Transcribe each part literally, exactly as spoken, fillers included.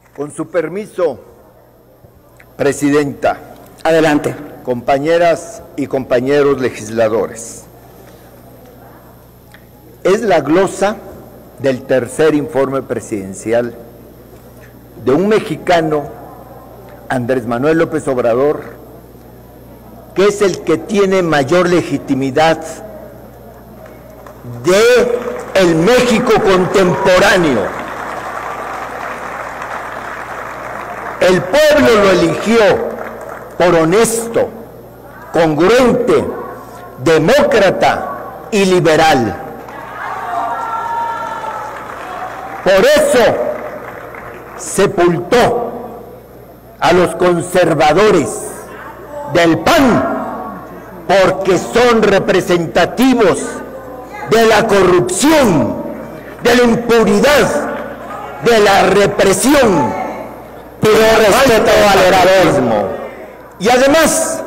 Con su permiso, Presidenta. Adelante. Compañeras y compañeros legisladores. Es la glosa del tercer informe presidencial de un mexicano, Andrés Manuel López Obrador, que es el que tiene mayor legitimidad de el México contemporáneo. El pueblo lo eligió por honesto, congruente, demócrata y liberal. Por eso sepultó a los conservadores del P A N, porque son representativos de la corrupción, de la impunidad, de la represión, pero respeto al heroísmo. Y además,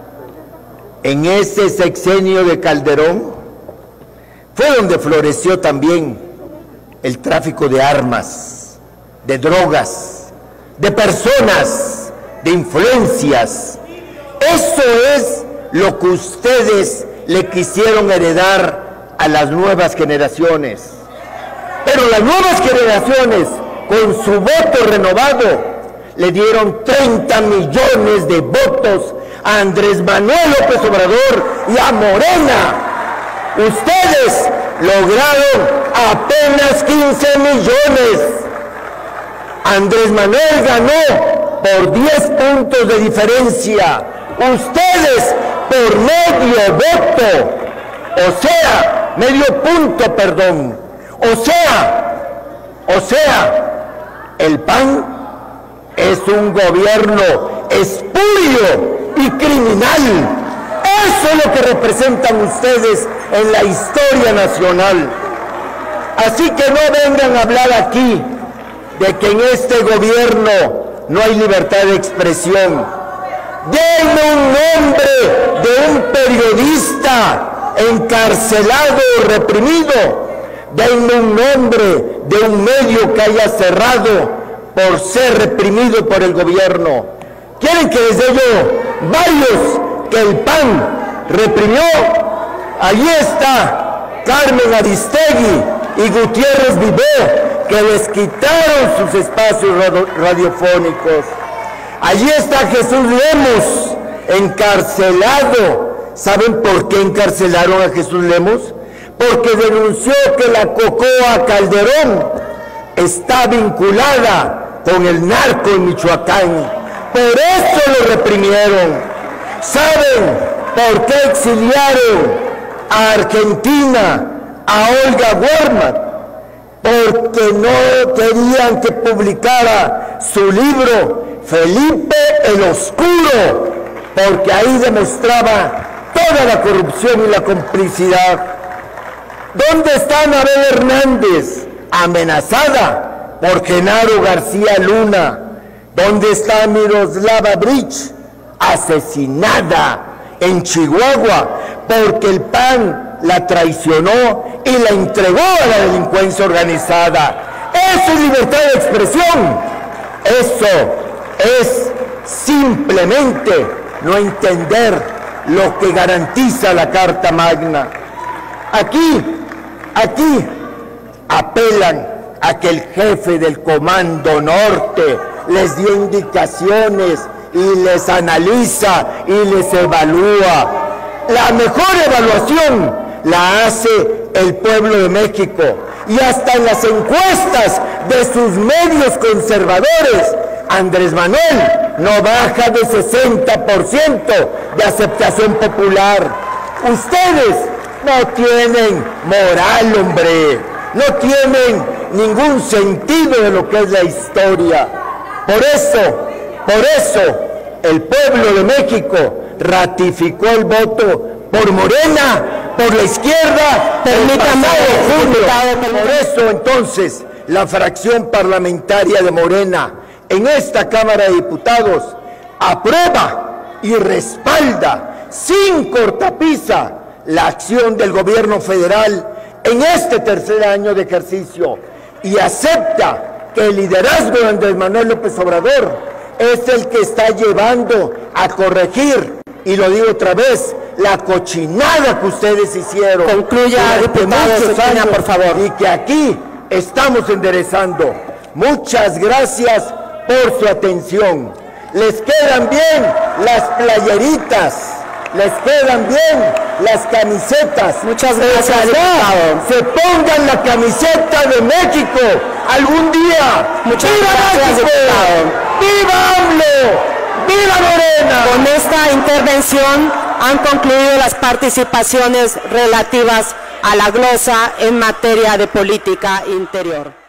en ese sexenio de Calderón fue donde floreció también el tráfico de armas, de drogas, de personas, de influencias. Eso es lo que ustedes le quisieron heredar a las nuevas generaciones. Pero las nuevas generaciones, con su voto renovado, le dieron treinta millones de votos a Andrés Manuel López Obrador y a Morena. Ustedes lograron apenas quince millones. Andrés Manuel ganó por diez puntos de diferencia. Ustedes por medio voto, o sea, medio punto, perdón. O sea, o sea, el P A N es un gobierno espurio y criminal. Eso es lo que representan ustedes en la historia nacional. Así que no vengan a hablar aquí de que en este gobierno no hay libertad de expresión. Denme un nombre de un periodista encarcelado o reprimido. Denme un nombre de un medio que haya cerrado por ser reprimido por el gobierno. ¿Quieren que les dé yo varios que el P A N reprimió? Allí está Carmen Aristegui y Gutiérrez Vivé, que les quitaron sus espacios radio radiofónicos. Allí está Jesús Lemos, encarcelado. ¿Saben por qué encarcelaron a Jesús Lemos? Porque denunció que la Cocoa Calderón está vinculada con el narco en Michoacán. Por eso lo reprimieron. ¿Saben por qué exiliaron a Argentina a Olga Werman? Porque no querían que publicara su libro Felipe el Oscuro, porque ahí demostraba toda la corrupción y la complicidad. ¿Dónde está Anabel Hernández? Amenazada por Genaro García Luna. ¿Dónde está Miroslava Bridge? Asesinada en Chihuahua porque el P A N la traicionó y la entregó a la delincuencia organizada. Eso es libertad de expresión. Eso es simplemente no entender lo que garantiza la Carta Magna. Aquí, aquí apelan a que el jefe del Comando Norte les dio indicaciones y les analiza y les evalúa. La mejor evaluación la hace el pueblo de México, y hasta en las encuestas de sus medios conservadores, Andrés Manuel no baja de sesenta por ciento de aceptación popular. Ustedes no tienen moral, hombre, no tienen ningún sentido de lo que es la historia. Por eso, por eso, el pueblo de México ratificó el voto por Morena, por la izquierda, permítanme, por eso entonces la fracción parlamentaria de Morena en esta Cámara de Diputados aprueba y respalda sin cortapisa la acción del gobierno federal en este tercer año de ejercicio y acepta que el liderazgo de Andrés Manuel López Obrador es el que está llevando a corregir, y lo digo otra vez, la cochinada que ustedes hicieron. Concluya, diputado Cetina, por favor. Y que aquí estamos enderezando. Muchas gracias por su atención. Les quedan bien las playeritas, les quedan bien las camisetas. Muchas gracias, diputado. Se pongan la camiseta de México algún día. Muchas ¡Viva gracias, México! diputado. ¡Viva AMLO! ¡Viva Morena! Con esta intervención han concluido las participaciones relativas a la glosa en materia de política interior.